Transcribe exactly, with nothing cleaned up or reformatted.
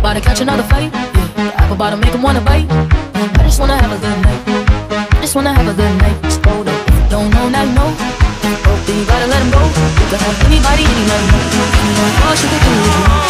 about to catch another fight. Yeah, apple bottom make him wanna bite. I just wanna have a good night. I just wanna have a good night. Just hold up. If you don't know, now you know. Oh, then you gotta let him go. You can have anybody, any night. You know all she can do is you.